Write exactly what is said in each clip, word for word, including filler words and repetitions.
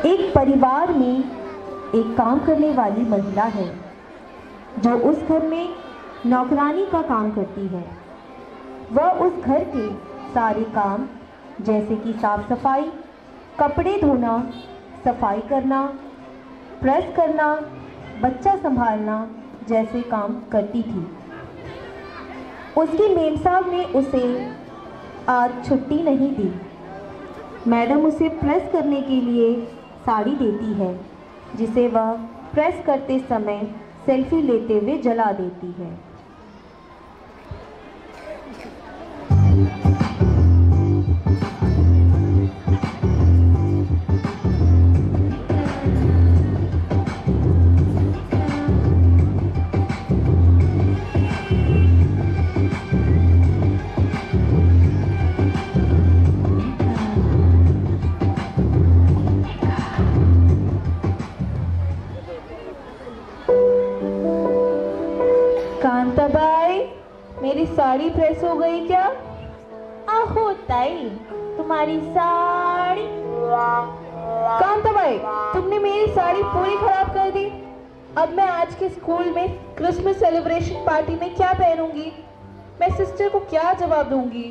एक परिवार में एक काम करने वाली महिला है जो उस घर में नौकरानी का काम करती है। वह उस घर के सारे काम जैसे कि साफ सफाई, कपड़े धोना, सफाई करना, प्रेस करना, बच्चा संभालना जैसे काम करती थी। उसकी मेम साहब ने उसे आज छुट्टी नहीं दी। मैडम उसे प्रेस करने के लिए साड़ी देती है जिसे वह प्रेस करते समय सेल्फी लेते हुए जला देती है। कांताबाई, मेरी साड़ी प्रेस हो गई क्या? आहो ताई, तुम्हारी साड़ी। कांताबाई, तुमने मेरी साड़ी पूरी खराब कर दी। अब मैं आज के स्कूल में क्रिसमस सेलिब्रेशन पार्टी में क्या पहनूंगी? मैं सिस्टर को क्या जवाब दूंगी?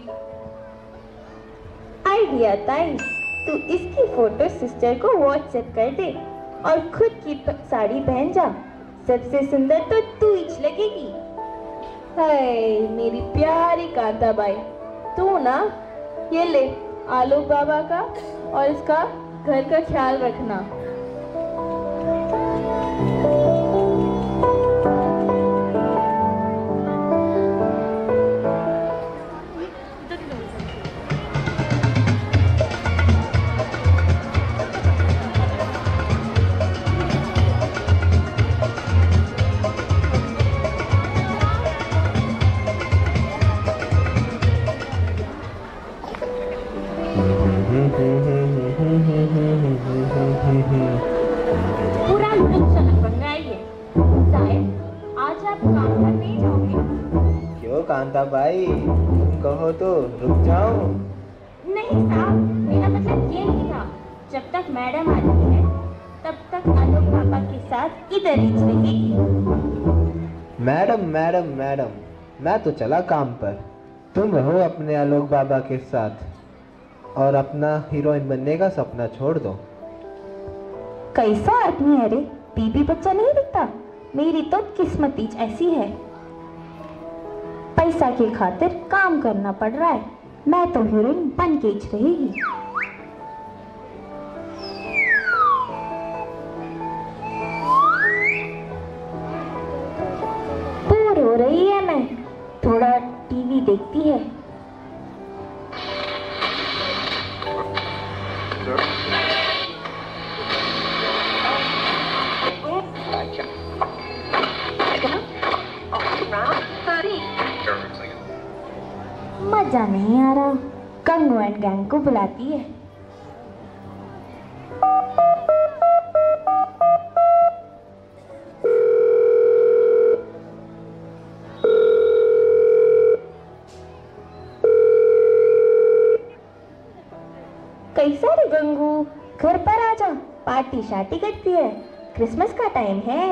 आइडिया ताई, तू इसकी फोटो सिस्टर को व्हाट्सएप कर दे और खुद की साड़ी पहन जा। सबसे सुंदर तो तू ही लगेगी। हाय मेरी प्यारी कांताबाई, तू ना ये ले आलोक बाबा का और इसका घर का ख्याल रखना। पूरा फंक्शन बंगाई है। शायद आज आप काम पर नहीं जाओगे। क्यों कांताबाई, तुम कहो तो रुक जाऊं? नहीं साहब, मेरा मतलब ये नहीं था। जब तक मैडम आती है तब तक आलोक पापा के साथ इधर ही रहेगी। मैडम मैडम मैडम, मैं तो चला काम पर। तुम रहो अपने आलोक बाबा के साथ और अपना हीरोइन बनने का सपना छोड़ दो। कैसा आदमी है रे, बीबी बच्चा नहीं दिखता। मेरी तो किस्मत ही ऐसी है, पैसा के खातिर काम करना पड़ रहा है। मैं तो हीरोइन बन के ही रहेगी। बोर हो रही है मैं, थोड़ा टीवी देखती है। मजा नहीं आ रहा, गंगू एंड गैंग को बुलाती है। कैसा रे गंगू, घर पर आ जा, पार्टी शार्टी करती है। क्रिसमस का टाइम है।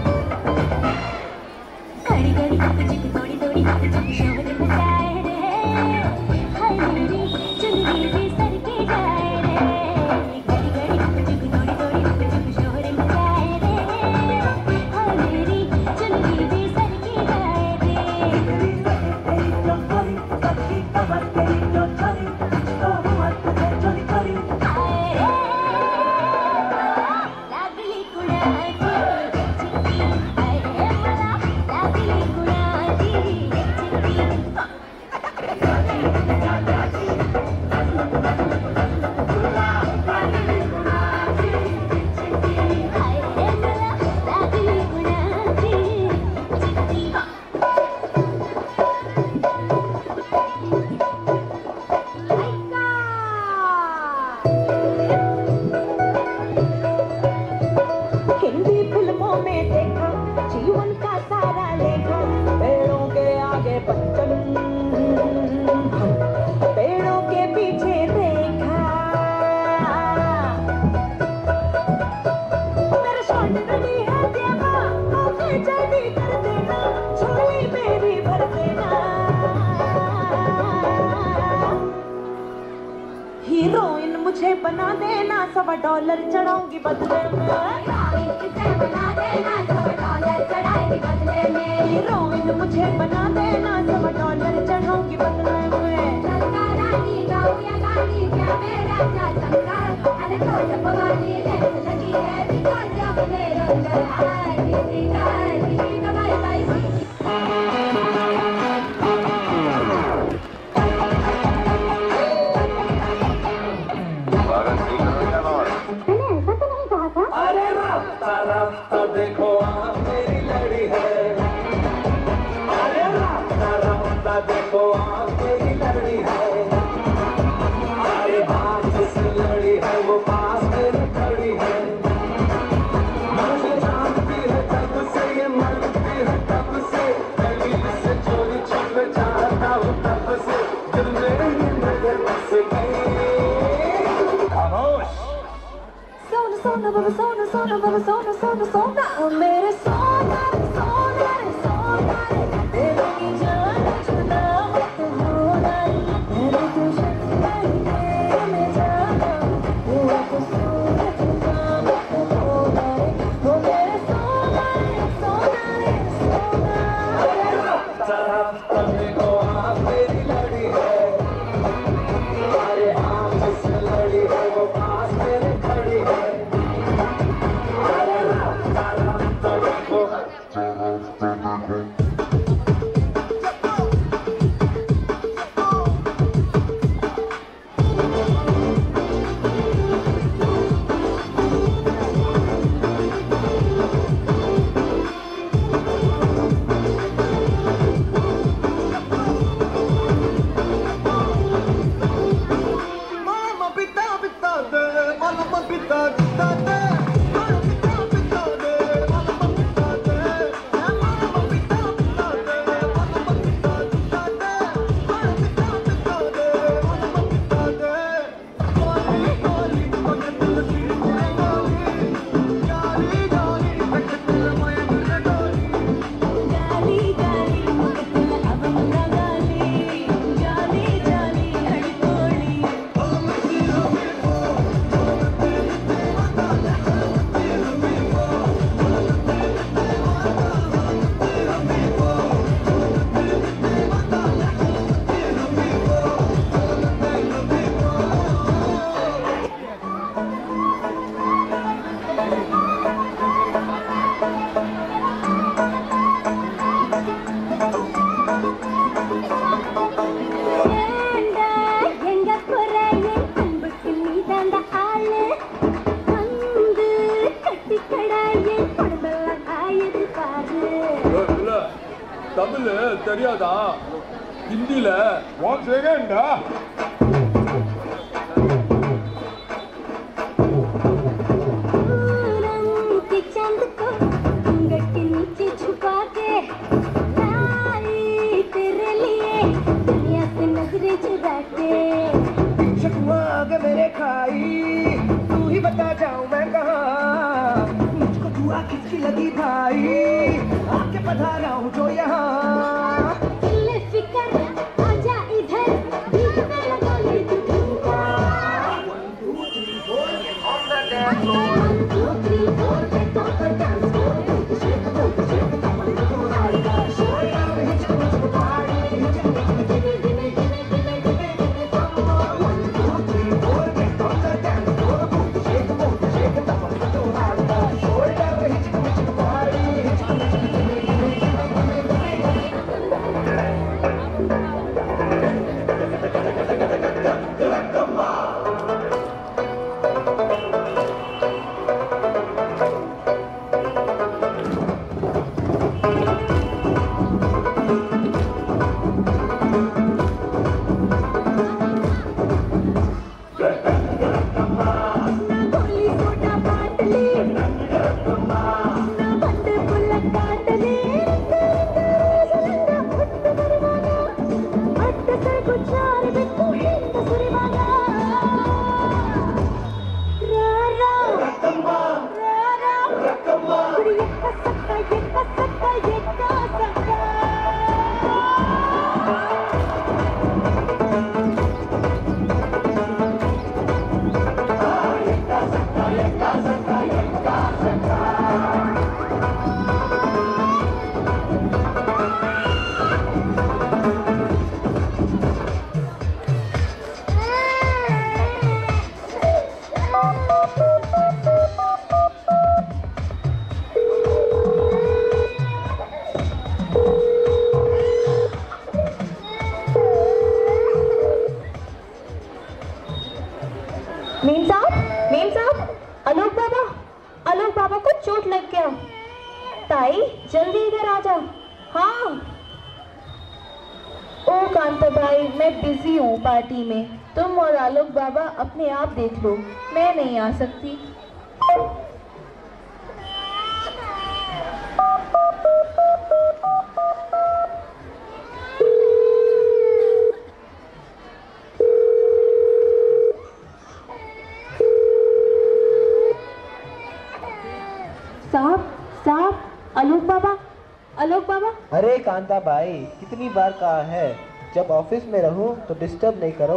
घड़ी घड़ी जिक जिक दौड़ी दौड़ी जिक जिक शोर मचाए रे। का सारा लेखा, पेड़ों के आगे बच्चन, पेड़ों के पीछे देखा। मेरा शॉट रेडी है देवा, आके जल्दी कर देना, झोली मेरी भर देना। हीरोइन मुझे बना देना, सवा डॉलर चढ़ाऊंगी बदले में। बना देना, सवा डॉलर चढ़ाएगी बदले में। हीरोइन मुझे बना देना, सवा डॉलर चढ़ाऊंगी बदले में। चलता रानी गाँव या गाड़ी, क्या मेरा क्या चलता, अरे तो जब वाली लेट लगी है, दिखा जब मेरा अंदर आई, दिखा किसी का बाय बाय। अरे रास्ता रास्ता देखो आप मेरी लड़ी है, अरे रास्ता रास्ता देखो आप मेरी लड़ी है, अरे हाथ से लड़ी है वो पास मेरी खड़ी है। मुझे जानती है तब से ये मनती है तब से, गली से चोरी छुप चाहता हूँ तब से, दिल में नजर बस गई। खामोश सोना बाबा सोना सोना बाबा सोना सोना सोना मेरे सोना सोना रे सोना रे तेरे की जान छुड़ा मत होना तेरे तो शक्कर तेरे में जाना तेरा तो सोना छुड़ा मत होना वो मेरे सोना रे सोना रे सोना। रास्ता रास्ता देखो आप मेरी लड़ी है, अरे हाथ से लड़ी है वो पास मेरे खड़ी है। தமிழ் தெரியாதா? ஹிந்தில ஒன் செகண்டா चंद को घूंघट के नीचे छुपा के लाई तेरे लिए दुनिया से नजरें चुरा के। शकुआग मेरे खाई तू ही बता जाऊं मैं कहाँ, मुझको दुआ किसकी लगी भाई, आके पधारा हूँ जो यहाँ। ले फिकर आजा इधर बीच में लगा ले तू ठुमका। One two three four get on the dance floor. One two three four get on the dance floor. Shake it up, shake it up, shake it up, shake it up, shake it up, hit it, hit it, party, hit it, hit it, give it, give it, give it, give it, give it, give it some more. One two three four get on the dance floor. Shake it up, shake it up, shake it up, shake it up, hit it, hit it, party, hit it, hit it, give it, give it, give it, give it, give it. ताई जल्दी इधर आ जाओ। हाँ। ओ कांता भाई, मैं busy हूँ party में, तुम और आलोक बाबा अपने आप देख लो, मैं नहीं आ सकती। साहब साहब, आलोक बाबा, आलोक बाबा। अरे कांता भाई, कितनी बार कहा है जब ऑफिस में रहूं तो डिस्टर्ब नहीं करो।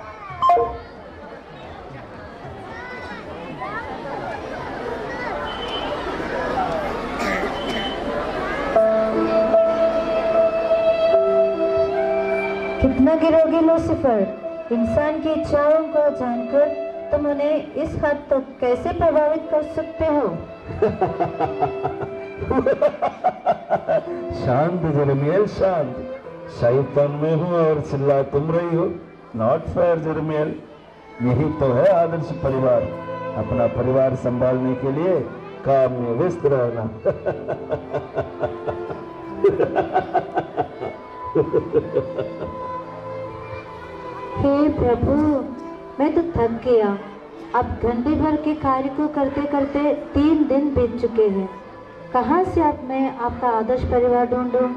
कितना गिरोगे लूसीफर? इंसान की इच्छाओं को जानकर तुम उन्हें इस हद तक कैसे प्रभावित कर सकते हो? शांत जेरेमियल, शांत। शैतान में हूँ और चिल्ला तुम रही हो। Not fair Jeremiel. यही तो है आदर्श परिवार, अपना परिवार संभालने के लिए काम में व्यस्त रहना। हे प्रभु, मैं तो थक गया। अब घंटे भर के कार्य को करते करते तीन दिन बीत चुके हैं। कहाँ से अब मैं आपका आदर्श परिवार ढूंढूं?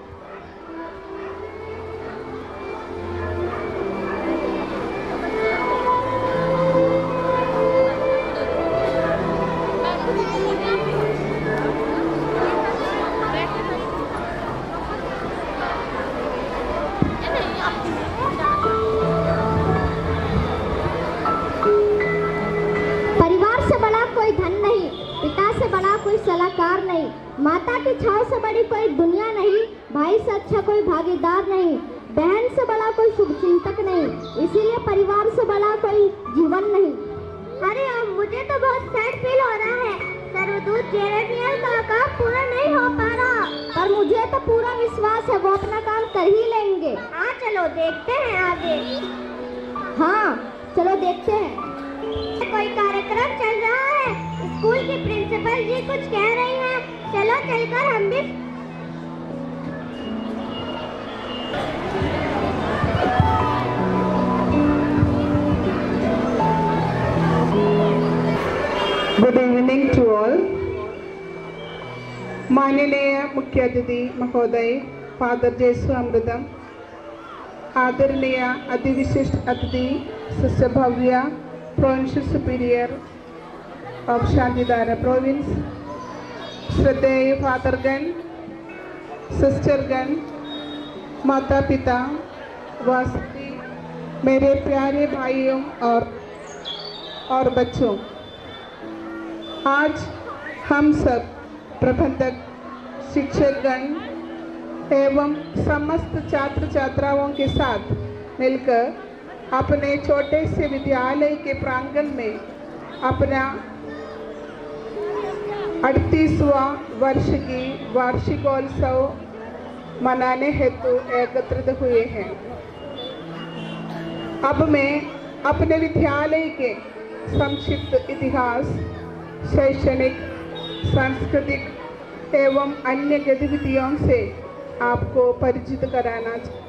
सलाहकार नहीं, माता की छाव से बड़ी कोई दुनिया नहीं, भाई से अच्छा कोई भागीदार नहीं, बहन से बड़ा कोई शुभचिंतक नहीं, इसीलिए परिवार से बड़ा कोई जीवन नहीं। अरे अब मुझे तो बहुत सैड फील हो रहा है। सर्वदूत जेरेमियल का काम पूरा नहीं हो पा रहा, पर मुझे तो पूरा विश्वास है वो अपना काम कर ही लेंगे। हाँ चलो देखते हैं आगे। हाँ चलो देखते हैं। कोई कार्यक्रम चल रहा है, स्कूल की प्रिंसिपल जी कुछ कह रही हैं, चलो चलकर हम भी। Good evening to all. माननीय मुख्य अतिथि महोदय फादर जेसु अमृतम, आदरणीय अति विशिष्ट अतिथि sister Bhavya, provincial superior of Shantidhara province, श्रद्धेय फादरगण, सिस्टरगण, माता पिता, वास्ती, मेरे प्यारे भाइयों और और बच्चों, आज हम सब प्रबंधक, शिक्षकगण एवं समस्त छात्र छात्राओं के साथ मिलकर अपने छोटे से विद्यालय के प्रांगण में अपना अड़तीसवां वर्ष की वार्षिकोत्सव मनाने हेतु एकत्रित हुए हैं। अब मैं अपने विद्यालय के संक्षिप्त इतिहास, शैक्षणिक, सांस्कृतिक एवं अन्य गतिविधियों से आपको परिचित कराना चाहूँगा।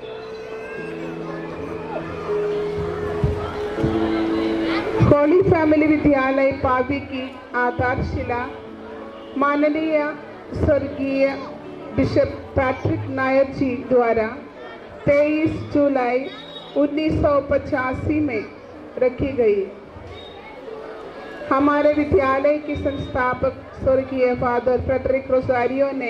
होली फैमिली विद्यालय पावी की आधारशिला माननीय स्वर्गीय बिशप पैट्रिक नायर जी द्वारा तेईस जुलाई उन्नीस सौ पचासी में रखी गई। हमारे विद्यालय के संस्थापक स्वर्गीय फादर फ्रेडरिक रोसारियो ने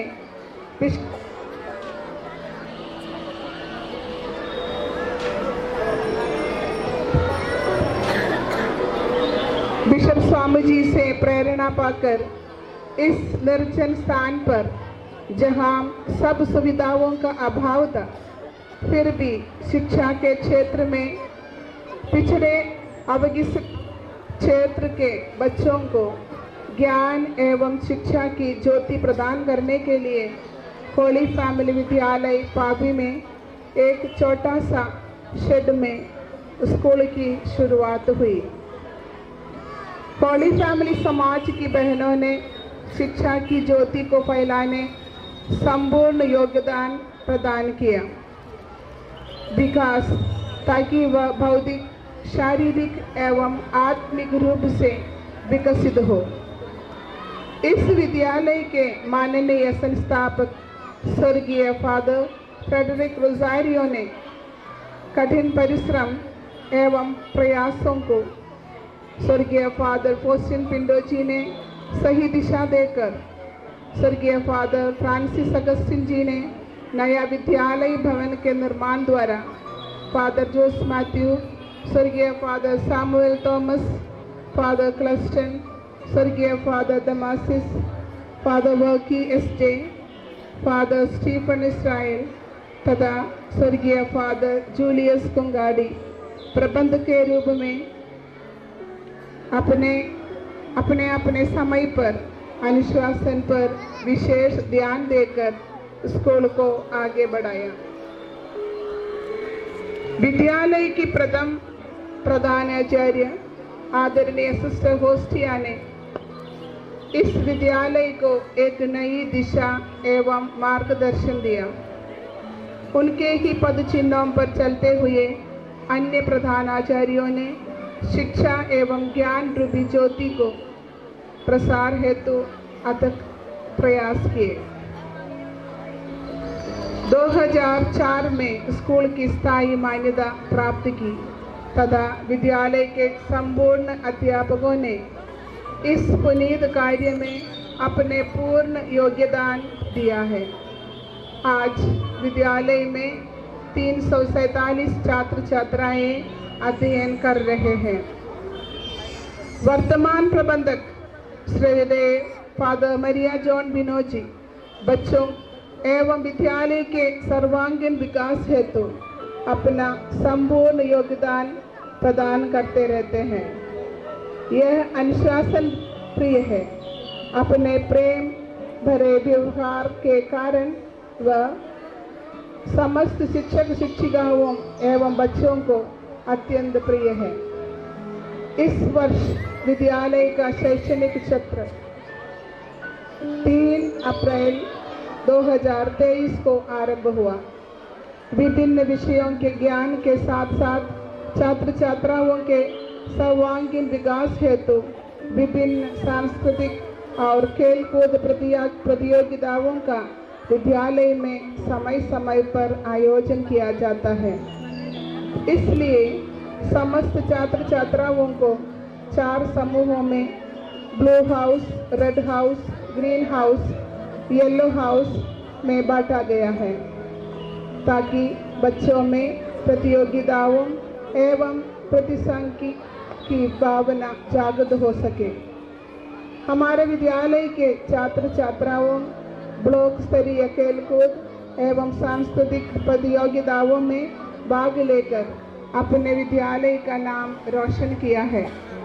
बिशप स्वामी जी से प्रेरणा पाकर इस निर्जन स्थान पर, जहां सब सुविधाओं का अभाव था, फिर भी शिक्षा के क्षेत्र में पिछड़े अवगित क्षेत्र के बच्चों को ज्ञान एवं शिक्षा की ज्योति प्रदान करने के लिए होली फैमिली विद्यालय पावी में एक छोटा सा शेड में स्कूल की शुरुआत हुई। होली फैमिली समाज की बहनों ने शिक्षा की ज्योति को फैलाने संपूर्ण योगदान प्रदान किया। विकास ताकि वह भौतिक, शारीरिक एवं आत्मिक रूप से विकसित हो। इस विद्यालय के माननीय संस्थापक स्वर्गीय फादर फ्रेडरिक रोजारियो ने कठिन परिश्रम एवं प्रयासों को स्वर्गीय फादर फोस्टिन पिंडोजी ने सही दिशा देकर स्वर्गीय फादर फ्रांसिस अगस्टिन जी ने नया विद्यालय भवन के निर्माण द्वारा फादर जोस मैथ्यू, स्वर्गीय फादर सैमुअल थॉमस, फादर क्लस्टन, स्वर्गीय फादर दमासिस, father Varkey S J, father Stephen Israel तथा स्वर्गीय फादर जूलियस कुंगाड़ी प्रबंध के रूप में अपने अपने अपने समय पर अनुशासन पर विशेष ध्यान देकर स्कूल को आगे बढ़ाया। विद्यालय की प्रथम प्रधानाचार्य आदरणीय सिस्टर होस्टिया ने इस विद्यालय को एक नई दिशा एवं मार्गदर्शन दिया। उनके ही पद चिन्हों पर चलते हुए अन्य प्रधानाचार्यों ने शिक्षा एवं ज्ञान रूपी ज्योति को प्रसार हेतु अथक प्रयास किए। दो हज़ार चार में स्कूल की स्थायी मान्यता प्राप्त की तथा विद्यालय के संपूर्ण अध्यापकों ने इस पुनीत कार्य में अपने पूर्ण योगदान दिया है। आज विद्यालय में तीन सौ सैतालीस छात्र छात्राएं अध्ययन कर रहे हैं। वर्तमान प्रबंधक श्रीदेव फादर मरिया जॉन बिनोजी बच्चों एवं विद्यालय के सर्वांगीण विकास हेतु अपना संपूर्ण योगदान प्रदान करते रहते हैं। यह अनुशासन प्रिय है। अपने प्रेम भरे व्यवहार के कारण वह समस्त शिक्षक शिक्षिकाओं एवं बच्चों को अत्यंत प्रिय है। इस वर्ष विद्यालय का शैक्षणिक सत्र तीन अप्रैल दो हज़ार तेईस को आरंभ हुआ। विभिन्न विषयों के ज्ञान के साथ साथ छात्र छात्राओं के सर्वांगीण विकास हेतु विभिन्न सांस्कृतिक और खेलकूद प्रतियोगिताओं का विद्यालय में समय समय पर आयोजन किया जाता है। इसलिए समस्त छात्र छात्राओं को चार समूहों में blue house, red house, green house, yellow house में बांटा गया है ताकि बच्चों में प्रतियोगिताओं एवं प्रतिसंगी की भावना जागृत हो सके। हमारे विद्यालय के छात्र छात्राओं ब्लॉक स्तरीय खेलकूद एवं सांस्कृतिक प्रतियोगिताओं में भाग लेकर अपने विद्यालय का नाम रोशन किया है।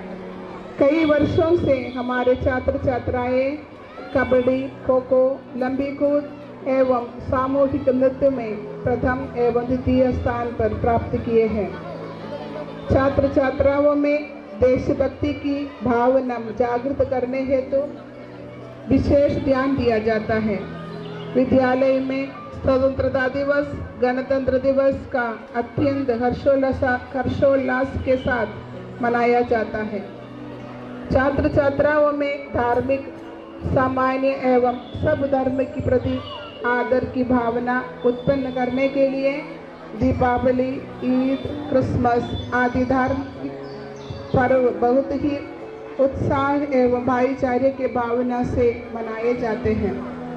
कई वर्षों से हमारे छात्र छात्राएं कबड्डी, खो खो, लंबी कूद एवं सामूहिक नृत्य में प्रथम एवं द्वितीय स्थान पर प्राप्त किए हैं। छात्र छात्राओं में देशभक्ति की भावना जागृत करने हेतु विशेष ध्यान दिया जाता है। विद्यालय में स्वतंत्रता दिवस, गणतंत्र दिवस का अत्यंत हर्षोल्लास हर्षोल्लास के साथ मनाया जाता है। छात्र छात्राओं में धार्मिक, सामान्य एवं सब धर्म के प्रति आदर की भावना उत्पन्न करने के लिए दीपावली, ईद, क्रिसमस आदि धार्मिक पर्व बहुत ही उत्साह एवं भाईचारे के भावना से मनाए जाते हैं।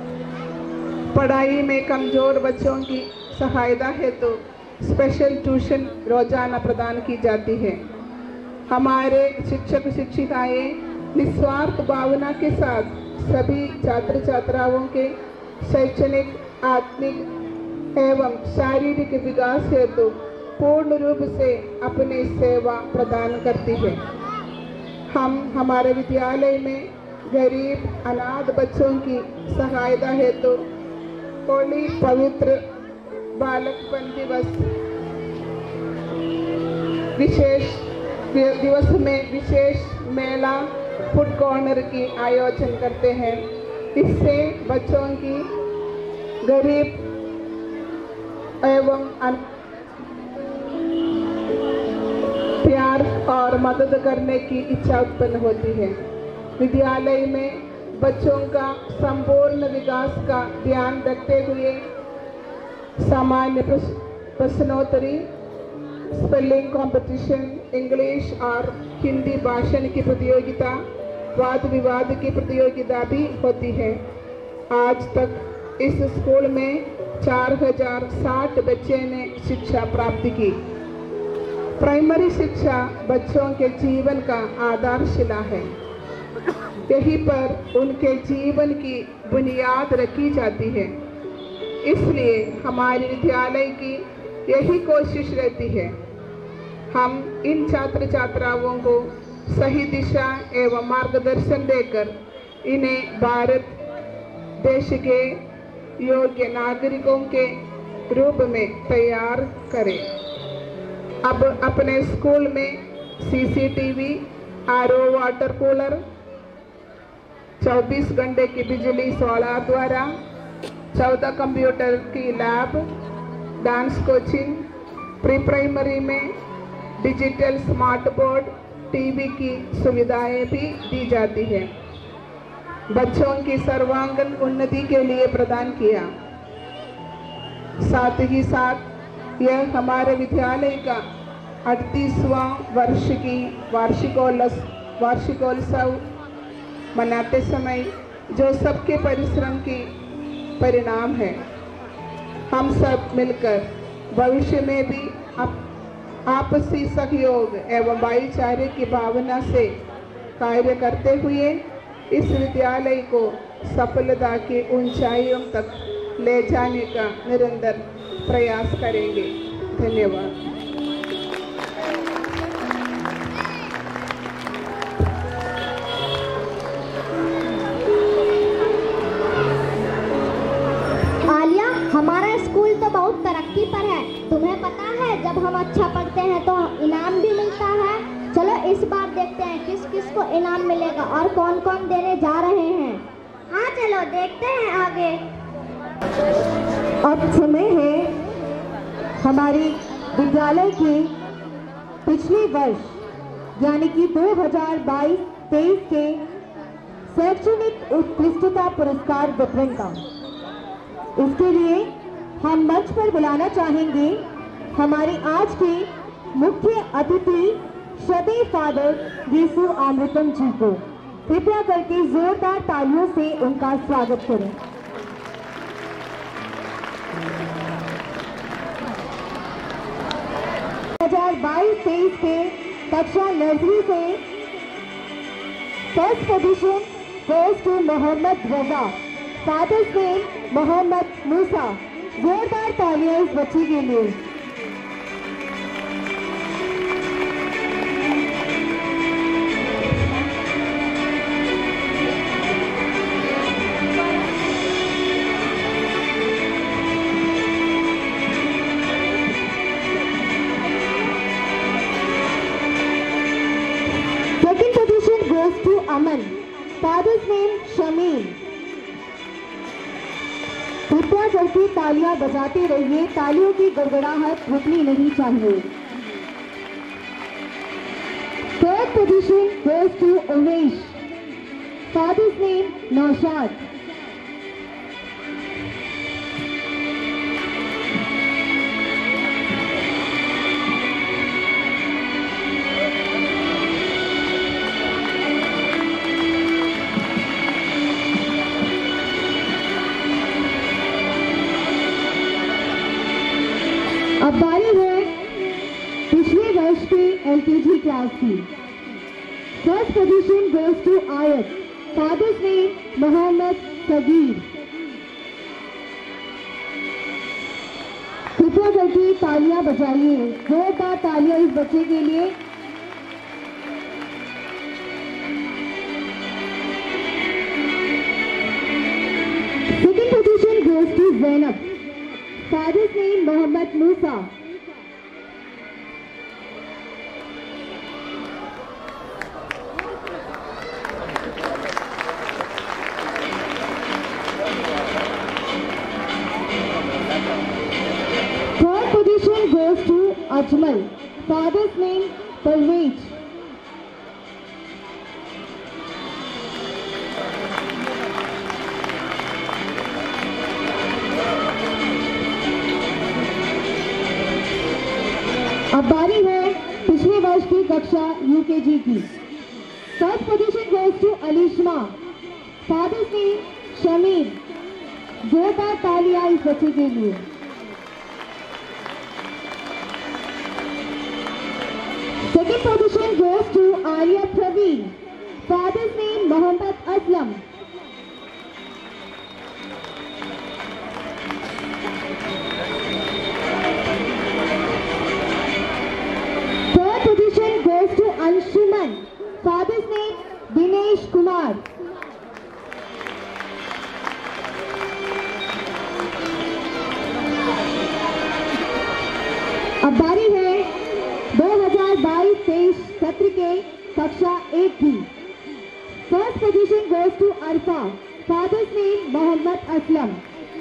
पढ़ाई में कमजोर बच्चों की सहायता हेतु तो स्पेशल ट्यूशन रोजाना प्रदान की जाती है। हमारे शिक्षक शिक्षिकाएं निस्वार्थ भावना के साथ सभी छात्र छात्राओं के शैक्षणिक, आत्मिक एवं शारीरिक विकास हेतु पूर्ण रूप से अपनी सेवा प्रदान करती है। हम हमारे विद्यालय में गरीब अनाथ बच्चों की सहायता हेतु होली पवित्र बालकपन दिवस विशेष दिवस में विशेष मेला फूड कॉर्नर की आयोजन करते हैं इससे बच्चों की गरीब एवं प्यार और मदद करने की इच्छा उत्पन्न होती है। विद्यालय में बच्चों का संपूर्ण विकास का ध्यान रखते हुए सामान्य प्रश्नोत्तरी, स्पेलिंग कंपटीशन, इंग्लिश और हिंदी भाषण की प्रतियोगिता, वाद विवाद की प्रतियोगिता भी होती है। आज तक इस स्कूल में चार हजार साठ बच्चे ने शिक्षा प्राप्त की। प्राइमरी शिक्षा बच्चों के जीवन का आधारशिला है। यहीं पर उनके जीवन की बुनियाद रखी जाती है। इसलिए हमारे विद्यालय की यही कोशिश रहती है, हम इन छात्र छात्राओं को सही दिशा एवं मार्गदर्शन देकर इन्हें भारत देश के योग्य नागरिकों के रूप में तैयार करें। अब अपने स्कूल में सीसीटीवी, आरओ वाटर कूलर, चौबीस घंटे की बिजली सोलर द्वारा, चौदह कंप्यूटर की lab, dance coaching, pre primary में डिजिटल स्मार्ट बोर्ड, टीवी की सुविधाएं भी दी जाती है। बच्चों की सर्वांगीण उन्नति के लिए प्रदान किया। साथ ही साथ यह हमारे विद्यालय का अड़तीसवां वर्ष की वार्षिकोत्सव वार्षिकोत्सव मनाते समय जो सबके परिश्रम की परिणाम है। हम सब मिलकर भविष्य में भी आपसी सहयोग एवं भाईचारे की भावना से कार्य करते हुए इस विद्यालय को सफलता की ऊंचाइयों तक ले जाने का निरंतर प्रयास करेंगे। धन्यवाद। आलिया, हमारा स्कूल तो बहुत तरक्की पर है। तुम्हें पता है, जब हम अच्छा पढ़ते हैं तो इनाम भी मिलता है। चलो इस बार देखते हैं किस किस को इनाम मिलेगा और कौन कौन देने जा रहे हैं। हाँ चलो देखते हैं आगे। अब समय है हमारी विद्यालय के पिछले वर्ष यानी कि दो हज़ार बाईस तेईस के शैक्षणिक उत्कृष्टता पुरस्कार वितरण का। इसके लिए हम मंच पर बुलाना चाहेंगे हमारे आज के मुख्य अतिथि श्रद्धेय फादर यीशु अमृतम जी को। कृपया करके जोरदार तालियों से उनका स्वागत करें। दो हज़ार बाईस तेईस के कक्षा नर्सरी से first position goes to Mohammad Raza, father's name Mohammad Musa. जोरदार तालियां इस बच्ची के लिए। Aman, father's name Shamim. कृपया करके तालियां बजाते रहिए, तालियों की गड़गड़ाहट रुकनी नहीं चाहिए। Third position goes to Umesh, father's name Naushad. अब बारी है पिछले वर्ष के एलकेजी क्लास की। First position goes to Ayat, father's name Mohammad Sagir. कृपया करके तालियां बजाइए, जोरदार तालियां इस बच्चे के लिए। Second position goes to Zainab, father's name Mohammad Musa. Ajmal. Father's name Parvez. अब बारी है पिछले वर्ष की कक्षा यूकेजी की। First position goes to Alishma. Father's name Shamir. जोरदार तालियां इस बच्चे के लिए। Second position goes to Aliya Praveen. Father's name Mohammad Aslam. Position goes to Anshuman. Father's name Dinesh Kumar. अब बारी है दो हज़ार बाईस तेईस सत्र के कक्षा एक की। First position goes to Arfa. Father's name Mohammad Aslam.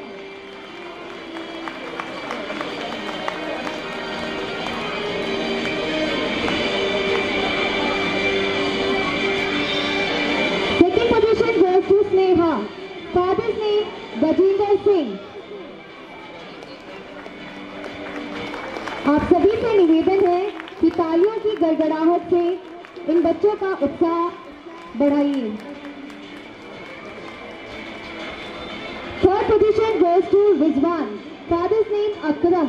Sneha. Father's name Gajendra Singh. आप सभी से निवेदन है कि तालियों की गड़गड़ाहट से इन बच्चों का उत्साह बढ़ाइए। Third position goes to Rizwan. Father's name Akram.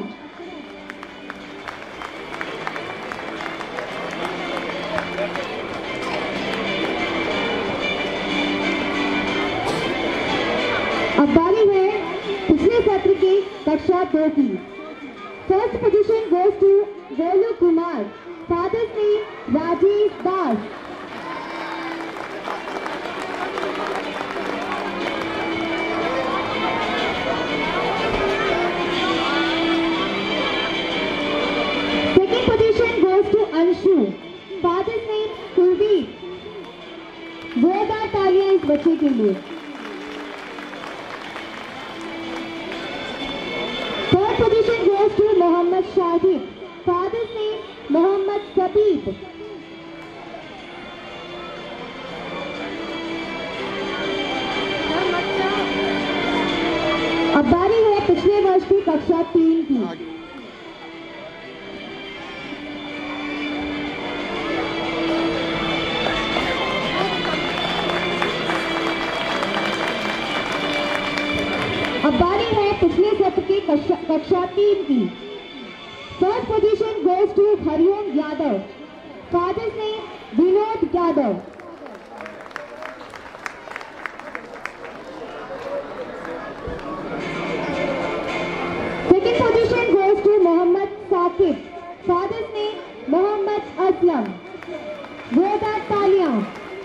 अब बारी है पिछले सत्र की कक्षा दो की। First position goes to Golu Kumar. Father's name Rajesh Das. Second position goes to Anshu. Father's name Kuldeep. जोरदार तालियां इस बच्चे के लिए। Position goes to Mohammad Shahid. Father's name Mohammad Sabib. अब बारी है पिछले वर्ष की कक्षा तीन की। अब बारी है पिछले सत्र की कक्षा, कक्षा तीन की। First position goes to Hariom Yadav. Father's name Vinod Yadav. Second position goes to Mohammad Sakib. Father's name Mohammad Aslam. जोरदार तालियां।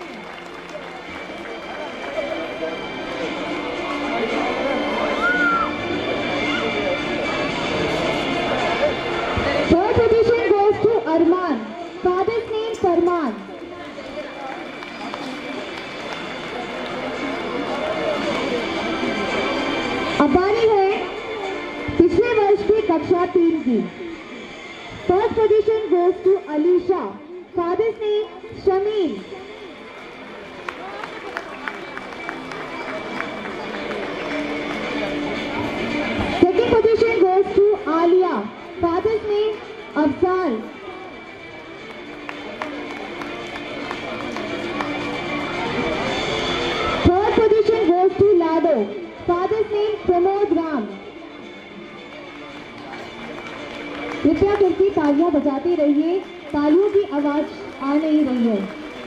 Third position goes to Arman. Father's name Farman. अब बारी है पिछले वर्ष की कक्षा तीन की। First position goes to Alisha. Father's name Shamir. Second position goes to Aliya. Father's name Afzal. Third position goes to Lado. Father's name Pramod Ram. कृपया करके तालियां बजाते रहिए, तालियों की आवाज आ नहीं रही है।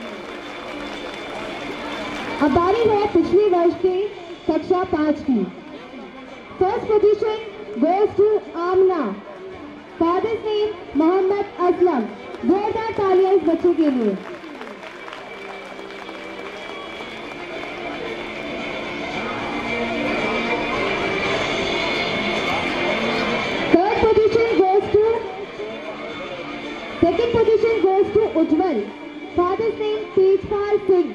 अब बारी है पिछले वर्ष के कक्षा पांच की। First position goes to Amna. Father's name Mohammad Aslam. जोरदार तालियां इस बच्चे के लिए। Third position goes to second position goes to Ujjwal. Father's name Tejpal Singh.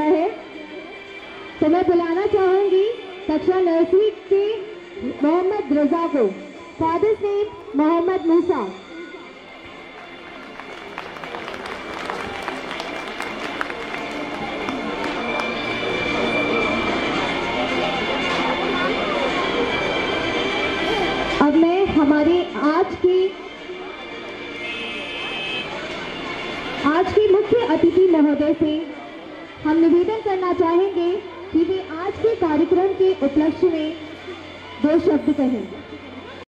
है, तो मैं बुलाना चाहूंगी कक्षा नर्सरी के मोहम्मद रजा को। Father's name Mohammad Musa. अब मैं हमारे आज की आज के मुख्य अतिथि महोदय से हम निवेदन करना चाहेंगे कि वे आज के कार्यक्रम के उपलक्ष्य में दो शब्द कहें।